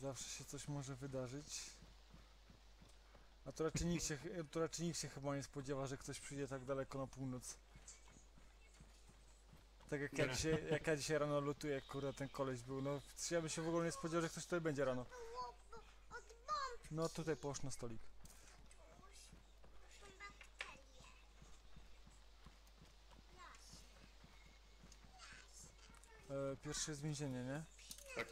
Zawsze się coś może wydarzyć. A tu raczej nikt się chyba nie spodziewa, że ktoś przyjdzie tak daleko na północ. Tak jak ja Nie. dzisiaj, jak ja dzisiaj rano lutuję, kurde, ten koleś był, no ja bym się w ogóle nie spodziewał, że ktoś tutaj będzie rano. Od bomb No tutaj połóż na stolik. są bakterie. Pierwsze jest więzienie, nie? Tak.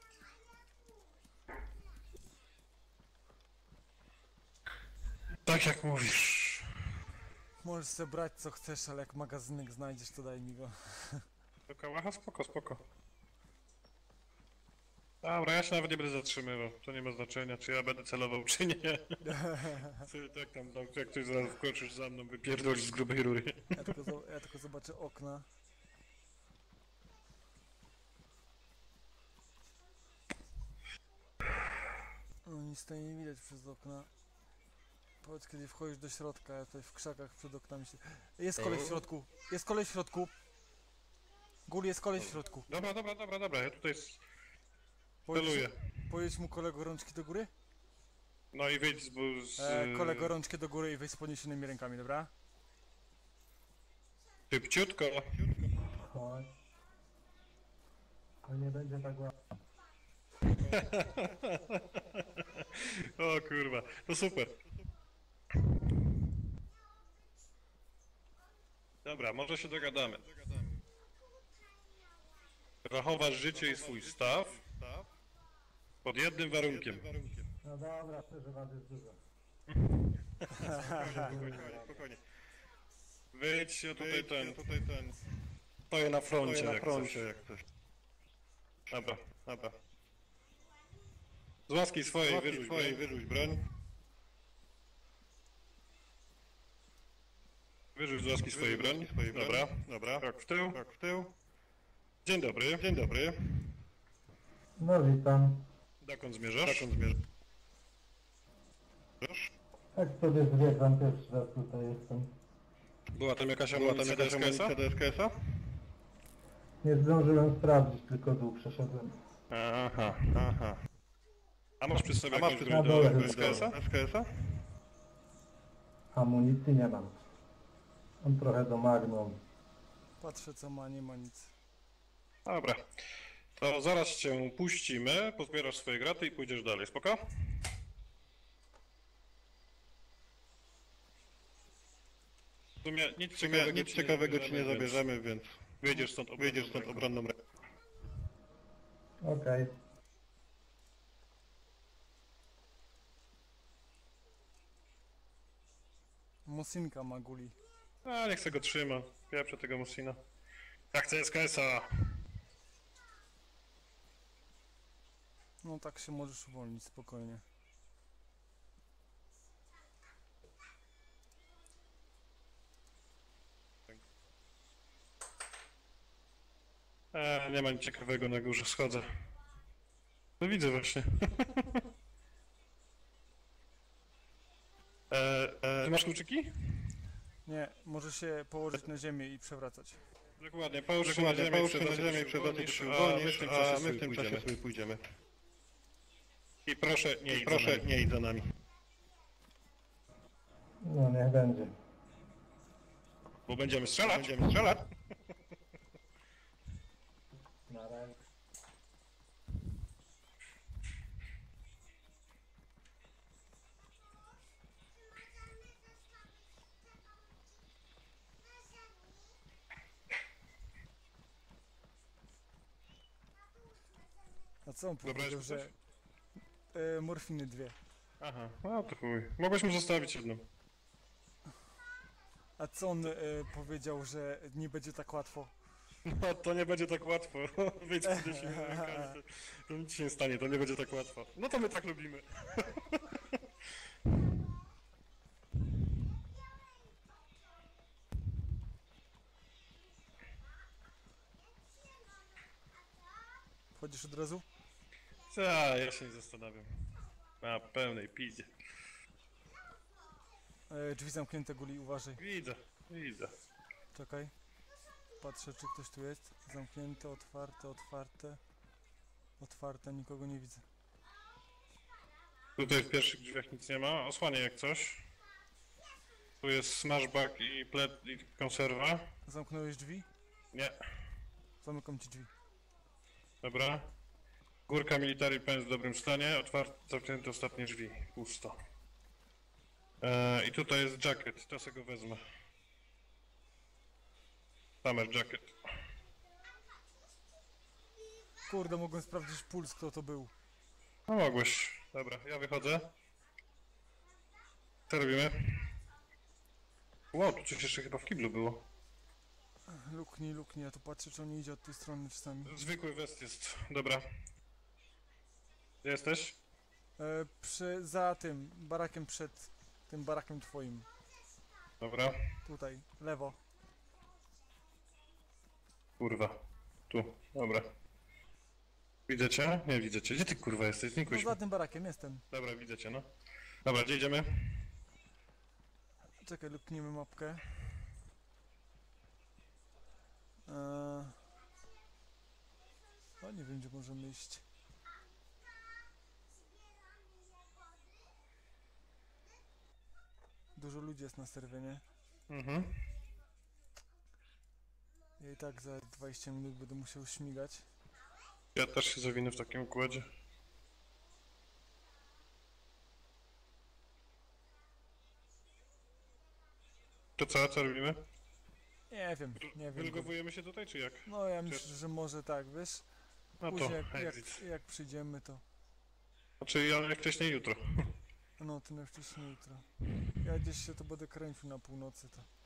Tak jak mówisz. Możesz sobie brać co chcesz, ale jak magazynek znajdziesz, to daj mi go. Do kałacha? Spoko, spoko. Dobra, ja się nawet nie będę zatrzymywał. To nie ma znaczenia, czy ja będę celował, czy nie. Tak tam, jak ktoś zaraz wkroczysz za mną, wypierdolisz z grubej rury. Ja tylko zobaczę okna. No nic tutaj nie widać przez okna. Powiedz kiedy wchodzisz do środka, ja tutaj w krzakach przed oknami się... Jest koleś w środku! Jest koleś w środku! Gul, jest koleś w środku! Dobra, ja tutaj Powiedz, celuję. powiedz mu kolego rączki do góry? No i wyjdź Kolego rączki do góry i weź z podniesionymi rękami, dobra? Szybciutko. Chodź. To nie będzie tak łatwo. O kurwa, to super. Dobra, może się dogadamy. Rachowasz życie i swój staw pod jednym warunkiem. No dobra, przeżywać jest dużo. Spokojnie. Wyjdź, ja tutaj ten... Stoję na froncie, jak coś. Dobra. Z łaski swojej wyrzuć broń. Wyrzuć z łaski swojej broń. Dobra. Krok w tył. Dzień dobry. No witam. Dokąd zmierzasz? Tak sobie zwiedzam, pierwszy raz tutaj jestem. Była tam jakaś amunicja do SKS-a? Nie zdążyłem sprawdzić, tylko dół przeszedłem. Aha. A masz przy sobie jakąś Na broń dole do tylko. SKS-a? Amunicji nie mam. Mam trochę do Magnum. Patrzę co ma, nie ma nic. Dobra. To zaraz cię puścimy, pozbierasz swoje graty i pójdziesz dalej, spoko? W sumie nic ciekawego ci nie zabierzemy, więc wyjdziesz stąd obronną ręką. Okej. Mosinka ma guli. A, niech se go trzyma. Pieprzę tego Musina. Ja chcę SKS-a. No tak się możesz uwolnić spokojnie. Nie ma nic ciekawego na górze, schodzę. No widzę właśnie. Ty masz kluczyki? Nie, możesz się położyć na ziemię i przewracać. Dokładnie, połóż się na ziemię i przewracaj, to się uwolnisz, a my w tym czasie sobie pójdziemy. I proszę, nie idź za nami. No niech będzie. Bo będziemy strzelać. Na razie. A co on Dobrałeś powiedział, mu że... morfiny 2. Aha, no to chuj. Mogłeś mu zostawić jedną. A co on powiedział, że nie będzie tak łatwo? No to nie będzie tak łatwo. Wyjdź z podniesionymi rękami, to nic się nie stanie, to nie będzie tak łatwo. No to my tak lubimy. Wchodzisz od razu? Ja się nie zastanawiam. Na pełnej pizdzie. Drzwi zamknięte, guli, uważaj. Widzę. Czekaj. Patrzę, czy ktoś tu jest. Zamknięte, otwarte. Otwarte, nikogo nie widzę. Tutaj w pierwszych drzwiach nic nie ma. Osłanię jak coś. Tu jest smashback i pled i konserwa. Zamknąłeś drzwi? Nie. Zamykam ci drzwi. Dobra. Górka military pen w dobrym stanie. Otwarte, zamknięte ostatnie drzwi. Pusto. I tutaj jest jacket. To sobie go wezmę. Summer jacket. Kurde, mogłem sprawdzić puls, kto to był. No mogłeś. Dobra, ja wychodzę. Co robimy? Wow, tu coś jeszcze chyba w kiblu było. Luknij, ja tu patrzę, czy on nie idzie od tej strony czasami. Zwykły west jest. Dobra. Gdzie jesteś? Za tym barakiem przed tym barakiem twoim. Dobra. Tutaj, lewo. Kurwa. Tu. Dobra. Widzę cię? Nie widzę cię. Gdzie ty kurwa jesteś? No Znikłeś. za tym barakiem jestem. Dobra, widzę cię, no. Dobra, gdzie idziemy? Czekaj, luknijmy mapkę. Nie wiem, gdzie możemy iść. Dużo ludzi jest na serwie, nie? Mhm. Ja i tak za 20 minut będę musiał śmigać. Ja też się zawinę w takim układzie. To co robimy? Nie wiem. Wylogowujemy się tutaj, czy jak? No ja myślę, że może tak, wiesz? No to Później exit. jak przyjdziemy, to... Znaczy ja najwcześniej jutro. No, to najwcześniej jutro. Ja gdzieś się to będę kręcił na północy, to...